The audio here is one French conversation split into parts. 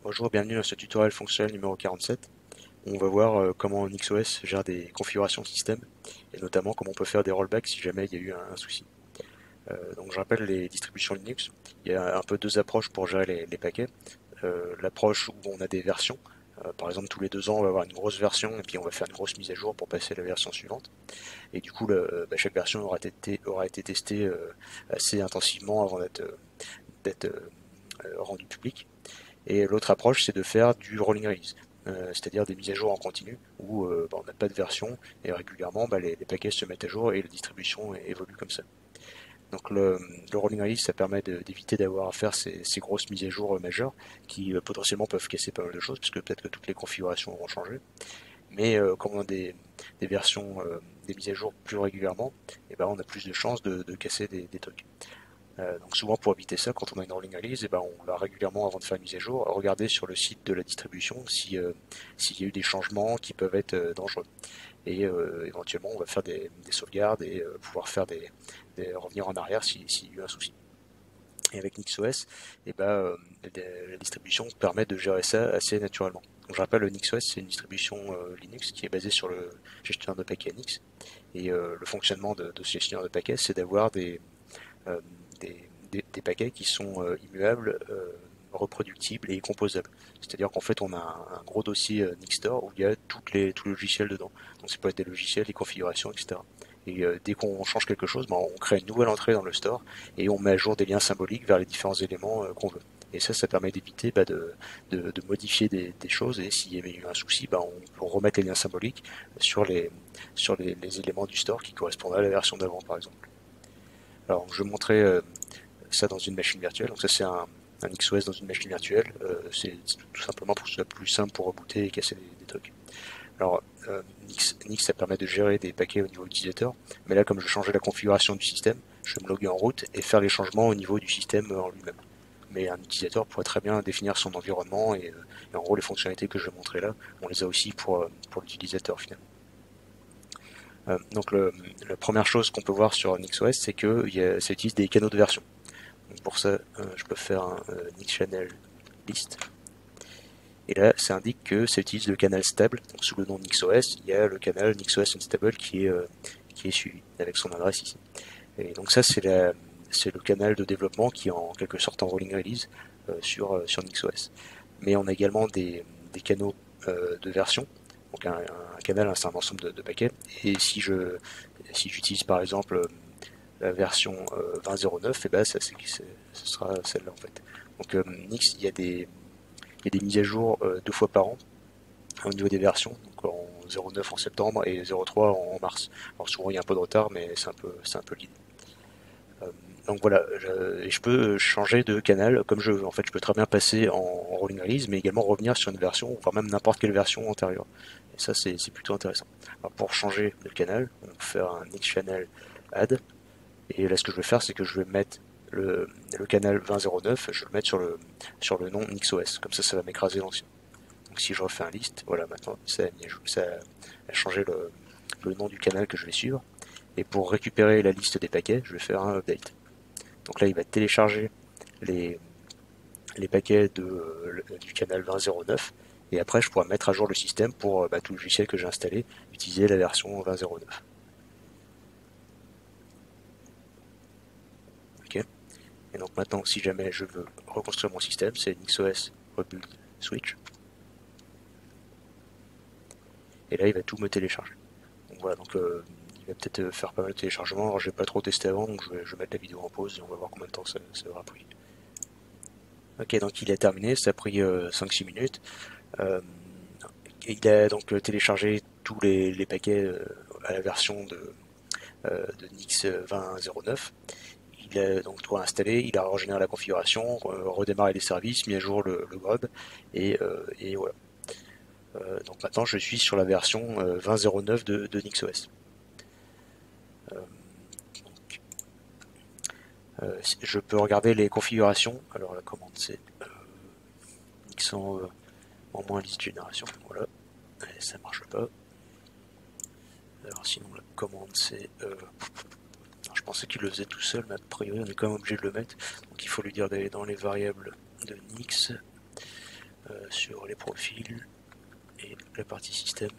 Bonjour, bienvenue dans ce tutoriel fonctionnel numéro 47. On va voir comment NixOS gère des configurations système et notamment comment on peut faire des rollbacks si jamais il y a eu un souci. Donc je rappelle les distributions Linux. Il y a un peu deux approches pour gérer les paquets. L'approche où on a des versions. Par exemple, tous les 2 ans, on va avoir une grosse version et puis on va faire une grosse mise à jour pour passer à la version suivante. Et du coup, chaque version aura été testée assez intensivement avant d'être rendue publique. Et l'autre approche, c'est de faire du rolling release, c'est-à-dire des mises à jour en continu, où on n'a pas de version, et régulièrement les packages se mettent à jour et la distribution évolue comme ça. Donc le rolling release, ça permet d'éviter d'avoir à faire ces grosses mises à jour majeures, qui potentiellement peuvent casser pas mal de choses, puisque peut-être que toutes les configurations auront changé. Mais comme on a des versions, des mises à jour plus régulièrement, et ben on a plus de chances de casser des trucs. Donc souvent pour éviter ça, quand on a une rolling release, eh ben on va régulièrement avant de faire une mise à jour, regarder sur le site de la distribution s'il y a eu des changements qui peuvent être dangereux. Et éventuellement on va faire des sauvegardes et pouvoir faire revenir en arrière s'il y a eu un souci. Et avec NixOS, eh ben, la distribution permet de gérer ça assez naturellement. Donc je rappelle, le NixOS c'est une distribution Linux qui est basée sur le gestionnaire de paquets Nix. Et le fonctionnement de ce gestionnaire de paquets, c'est d'avoir euh, des paquets qui sont immuables, reproductibles et composables. C'est-à-dire qu'en fait, on a un gros dossier Nixstore où il y a tous les logiciels dedans. Donc, ça peut être des logiciels, des configurations, etc. Et dès qu'on change quelque chose, ben, on crée une nouvelle entrée dans le store et on met à jour des liens symboliques vers les différents éléments qu'on veut. Et ça permet d'éviter de modifier des choses. Et s'il y avait eu un souci, ben, on peut remettre les liens symboliques sur les éléments du store qui correspondent à la version d'avant, par exemple. Alors, je vais montrer ça dans une machine virtuelle. Donc ça c'est un XOS dans une machine virtuelle. C'est tout simplement pour que ce soit plus simple pour rebooter et casser des trucs. Alors Nix ça permet de gérer des paquets au niveau utilisateur, mais là comme je changeais la configuration du système, je vais me loguer en route et faire les changements au niveau du système en lui-même. Mais un utilisateur pourrait très bien définir son environnement et en gros les fonctionnalités que je vais montrer là, on les a aussi pour l'utilisateur finalement. Donc la première chose qu'on peut voir sur NixOS, c'est que ça utilise des canaux de version. Donc pour ça, je peux faire un Nix Channel List. Et là, ça indique que ça utilise le canal stable. Donc sous le nom NixOS, il y a le canal NixOS Unstable qui est suivi avec son adresse ici. Et donc ça, c'est le canal de développement qui est en quelque sorte en rolling release sur NixOS. Mais on a également des canaux de version. Donc un canal, c'est un ensemble de paquets. Et si j'utilise par exemple la version 20.09, et ben ce sera celle-là en fait. Donc Nix, il y a des mises à jour 2 fois par an au niveau des versions, donc en 09 en septembre et 03 en mars. Alors souvent il y a un peu de retard, mais c'est un peu l'idée. Donc voilà, je peux changer de canal comme je veux. En fait, je peux très bien passer en rolling release, mais également revenir sur une version, voire même n'importe quelle version antérieure. Et ça, c'est plutôt intéressant. Alors, pour changer de canal, on peut faire un Nix Channel Add. Et là, ce que je vais faire, c'est que je vais mettre le canal 20.09, je vais le mettre sur le nom NixOS. Comme ça va m'écraser l'ancien. Donc si je refais un list, voilà, maintenant, ça a changé le nom du canal que je vais suivre. Et pour récupérer la liste des paquets, je vais faire un update. Donc là, il va télécharger les, les paquets du canal 20.09. Et après, je pourrai mettre à jour le système pour tout le logiciel que j'ai installé, utiliser la version 20.09. Ok. Et donc maintenant, si jamais je veux reconstruire mon système, c'est NixOS Rebuild Switch. Et là, il va tout me télécharger. Donc voilà, donc il va peut-être faire pas mal de téléchargements. Alors, j'ai pas trop testé avant, donc je vais mettre la vidéo en pause et on va voir combien de temps ça aura pris. Ok, donc il a terminé, ça a pris 5-6 minutes. Euh, il a donc téléchargé tous les paquets à la version de Nix 20.09. Il a donc tout installé, il a régénéré la configuration, redémarré les services, mis à jour le grub, et voilà. Donc maintenant je suis sur la version 20.09 de NixOS. Euh, je peux regarder les configurations. Alors la commande c'est Nix en moins liste génération. Voilà, et ça marche pas. Alors sinon la commande c'est je pensais qu'il le faisait tout seul, mais a priori on est quand même obligé de le mettre. Donc il faut lui dire d'aller dans les variables de Nix. sur les profils et la partie système.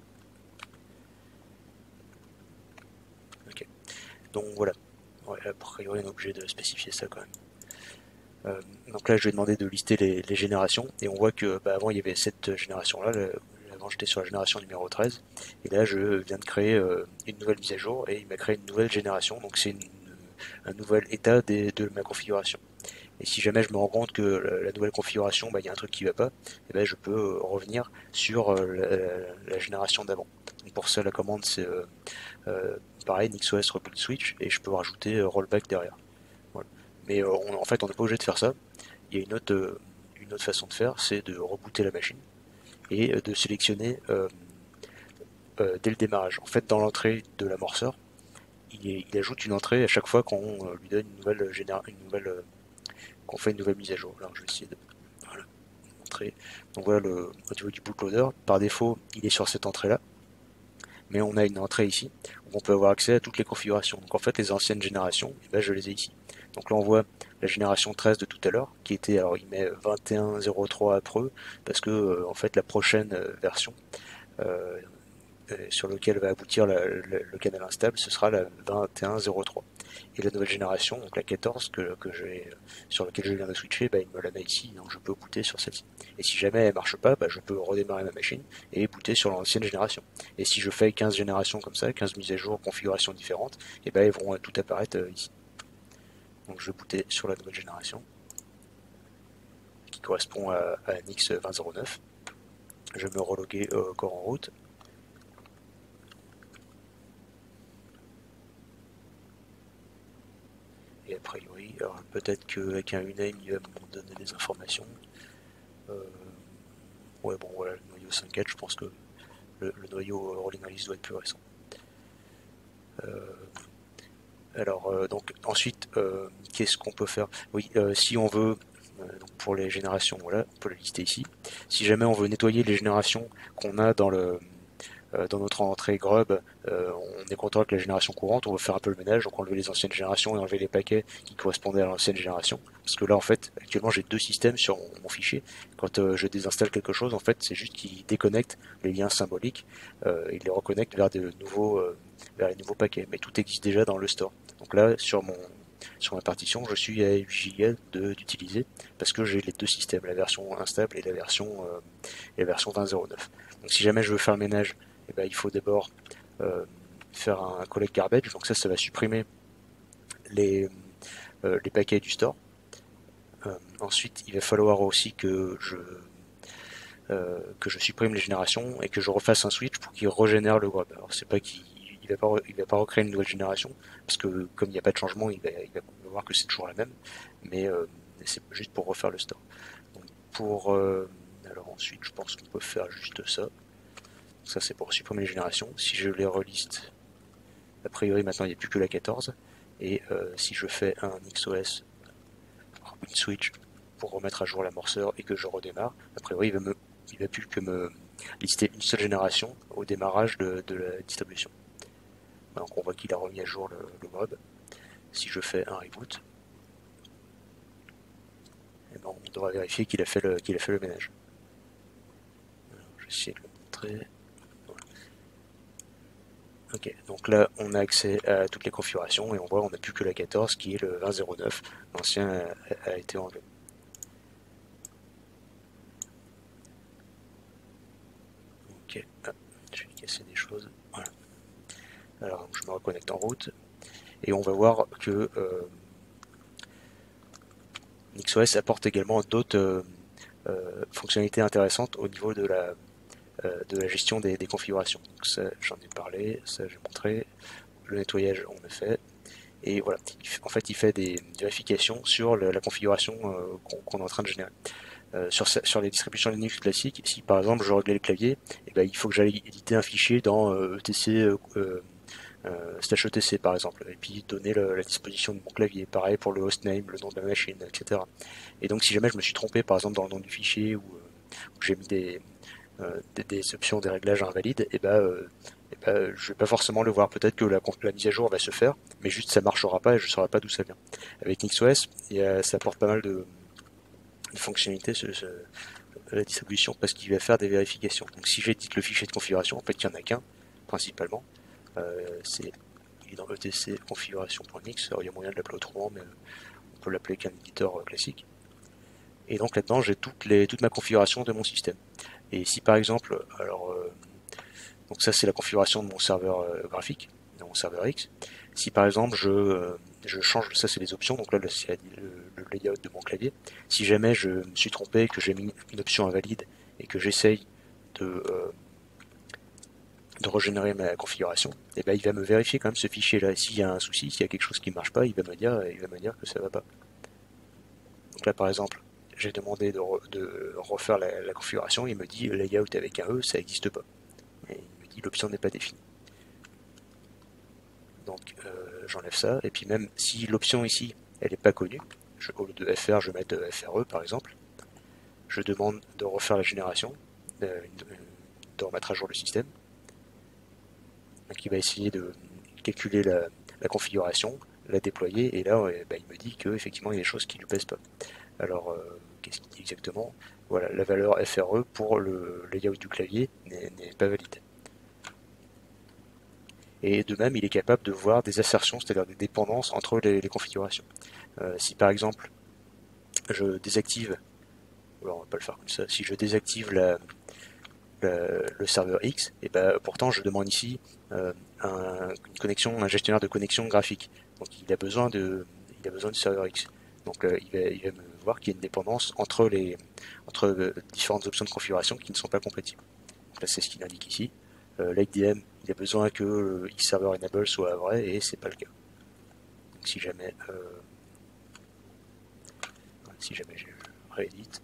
Ok. Donc voilà. Ouais, a priori on est obligé de spécifier ça quand même. Donc là je vais demander de lister les générations et on voit que avant il y avait cette génération là, avant j'étais sur la génération numéro 13 et là je viens de créer une nouvelle mise à jour et il m'a créé une nouvelle génération, donc c'est un nouvel état de ma configuration. Et si jamais je me rends compte que la nouvelle configuration, il y a un truc qui va pas, et ben, je peux revenir sur la génération d'avant. Pour ça, la commande, c'est pareil, NixOS rebuild switch, et je peux rajouter rollback derrière. Voilà. Mais en fait, on n'est pas obligé de faire ça. Il y a une autre façon de faire, c'est de rebooter la machine et de sélectionner dès le démarrage. En fait, dans l'entrée de l'amorceur, il ajoute une entrée à chaque fois qu'on lui donne qu'on fait une nouvelle mise à jour. Alors je vais essayer de voilà, montrer. Donc voilà au niveau du bootloader, par défaut il est sur cette entrée là, mais on a une entrée ici où on peut avoir accès à toutes les configurations. Donc en fait les anciennes générations, je les ai ici. Donc là on voit la génération 13 de tout à l'heure, qui était, alors il met 21.03 apreux, parce que en fait la prochaine version euh, sur lequel va aboutir le canal instable, ce sera la 21.03. Et la nouvelle génération, donc la 14 sur laquelle je viens de switcher, il me la met ici, donc je peux booter sur celle-ci. Et si jamais elle marche pas, je peux redémarrer ma machine et booter sur l'ancienne génération. Et si je fais 15 générations comme ça, 15 mises à jour, configurations différentes, elles vont tout apparaître ici. Donc je vais booter sur la nouvelle génération, qui correspond à NX 2009. Je vais me reloguer encore en route. Et a priori, alors peut-être qu'avec un uname, il va me donner des informations. Ouais, bon, voilà, le noyau 5.4, je pense que le noyau Rolling Alice doit être plus récent. Donc ensuite, qu'est-ce qu'on peut faire? Oui, si on veut, donc pour les générations, voilà, on peut les lister ici. Si jamais on veut nettoyer les générations qu'on a dans notre entrée grub, on est content avec la génération courante, on veut faire un peu le ménage, donc enlever les anciennes générations et enlever les paquets qui correspondaient à l'ancienne génération. Parce que là, en fait, actuellement, j'ai deux systèmes sur mon fichier. Quand je désinstalle quelque chose, en fait, c'est juste qu'il déconnecte les liens symboliques et il les reconnecte vers les nouveaux paquets. Mais tout existe déjà dans le store. Donc là, sur ma partition, je suis à 8 Go d'utiliser parce que j'ai les deux systèmes, la version instable et la version 20.09. Donc si jamais je veux faire le ménage, il faut d'abord faire un collect garbage. Donc ça va supprimer les paquets du store. Ensuite, il va falloir aussi que je supprime les générations et que je refasse un switch pour qu'il régénère le grub. Alors c'est pas qu'il va pas recréer une nouvelle génération parce que comme il n'y a pas de changement, il va voir que c'est toujours la même, mais c'est juste pour refaire le store. Donc alors ensuite, je pense qu'on peut faire juste ça. Ça c'est pour supprimer les générations. Si je les reliste, a priori maintenant il n'y a plus que la 14. Et si je fais un XOS une switch pour remettre à jour l'amorceur et que je redémarre, a priori il va plus que me lister une seule génération au démarrage de la distribution. Donc on voit qu'il a remis à jour le grub. Si je fais un reboot, on devra vérifier qu'il a fait le ménage. Alors, je vais essayer de le montrer. Voilà. Ok, donc là on a accès à toutes les configurations et on voit on n'a plus que la 14 qui est le 20.09. L'ancien a été enlevé. Ok, je vais casser des choses. Voilà. Alors je me reconnecte en route et on va voir que NixOS apporte également d'autres fonctionnalités intéressantes au niveau de la gestion des configurations. Donc ça, j'en ai parlé, ça j'ai montré, le nettoyage on a fait, et voilà. En fait, il fait des vérifications sur la configuration qu'on est en train de générer. Sur les distributions Linux classiques, si par exemple je réglais le clavier, il faut que j'aille éditer un fichier dans etc /etc par exemple, et puis donner la disposition de mon clavier. Pareil pour le hostname, le nom de la machine, etc. Et donc si jamais je me suis trompé par exemple dans le nom du fichier ou où j'ai mis des options, des réglages invalides, je vais pas forcément le voir. Peut-être que la mise à jour va se faire, mais juste ça marchera pas et je saurai pas d'où ça vient. Avec NixOS, ça apporte pas mal de fonctionnalités la distribution parce qu'il va faire des vérifications. Donc si j'édite le fichier de configuration, en fait il n'y en a qu'un, principalement. Il est dans etc configuration.nix, alors il y a moyen de l'appeler autrement, mais on peut l'appeler qu'un éditeur classique. Et donc là-dedans j'ai toute ma configuration de mon système. Et si par exemple, donc ça c'est la configuration de mon serveur graphique, de mon serveur X. Si par exemple je change, ça c'est les options, donc là c'est le layout de mon clavier. Si jamais je me suis trompé, que j'ai mis une option invalide et que j'essaye de régénérer ma configuration, et ben il va me vérifier quand même ce fichier là. S'il y a un souci, s'il y a quelque chose qui ne marche pas, il va me dire que ça va pas. Donc là par exemple, j'ai demandé de refaire la configuration, il me dit layout avec un E, ça n'existe pas. Et il me dit l'option n'est pas définie. Donc j'enlève ça, et puis même si l'option ici, elle n'est pas connue, au lieu de FR, je vais mettre FRE par exemple, je demande de refaire la génération, de remettre à jour le système. Donc il va essayer de calculer la configuration, la déployer, et là il me dit qu'effectivement il y a des choses qui ne lui plaisent pas. Alors qu'est-ce qu'il dit exactement? Voilà, la valeur FRE pour le layout du clavier n'est pas valide. Et de même, il est capable de voir des assertions, c'est-à-dire des dépendances entre les configurations. Si par exemple, je désactive, alors on va pas le faire comme ça, si je désactive le serveur X, et ben pourtant je demande ici une connexion, un gestionnaire de connexion graphique. Donc il a besoin du serveur X. Donc il va me voir qu'il y a une dépendance entre différentes options de configuration qui ne sont pas compatibles. Donc là c'est ce qu'il indique ici. L'IDM, il a besoin que le X-Server Enable soit vrai et c'est pas le cas. Donc si jamais je réédite,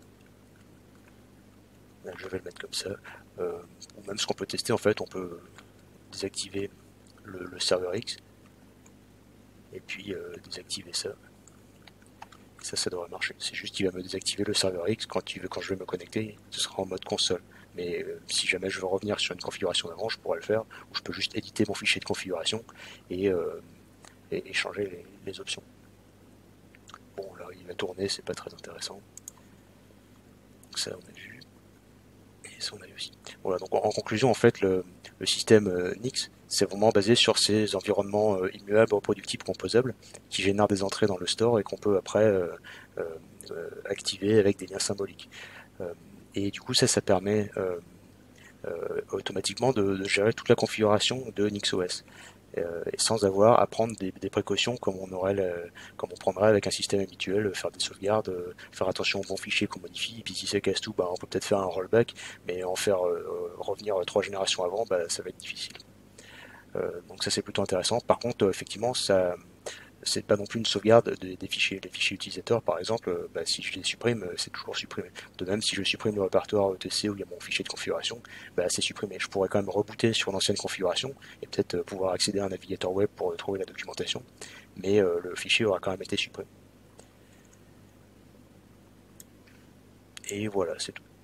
je vais le mettre comme ça. Ou même ce qu'on peut tester, en fait, on peut désactiver le serveur X et puis désactiver ça. Ça devrait marcher. C'est juste qu'il va me désactiver le serveur X quand je vais me connecter, ce sera en mode console. Mais si jamais je veux revenir sur une configuration d'avant, je pourrais le faire, ou je peux juste éditer mon fichier de configuration et changer les options. Bon, là, il va tourner, c'est pas très intéressant. Donc ça, on a vu. Et ça, on a vu aussi. Voilà, donc en conclusion, en fait, le système Nix, c'est vraiment basé sur ces environnements immuables, reproductibles, composables, qui génèrent des entrées dans le store et qu'on peut après activer avec des liens symboliques. Et du coup, ça permet automatiquement de gérer toute la configuration de NixOS. Et sans avoir à prendre des précautions comme comme on prendrait avec un système habituel, faire des sauvegardes, faire attention aux bons fichiers qu'on modifie, et puis si ça casse tout, on peut peut-être faire un rollback, mais en faire revenir 3 générations avant, ça va être difficile. Donc ça c'est plutôt intéressant. Par contre, effectivement, ça c'est pas non plus une sauvegarde des fichiers. Les fichiers utilisateurs, par exemple, si je les supprime, c'est toujours supprimé. De même, si je supprime le répertoire ETC où il y a mon fichier de configuration, c'est supprimé. Je pourrais quand même rebooter sur l'ancienne configuration et peut-être pouvoir accéder à un navigateur web pour trouver la documentation, mais le fichier aura quand même été supprimé. Et voilà, c'est tout.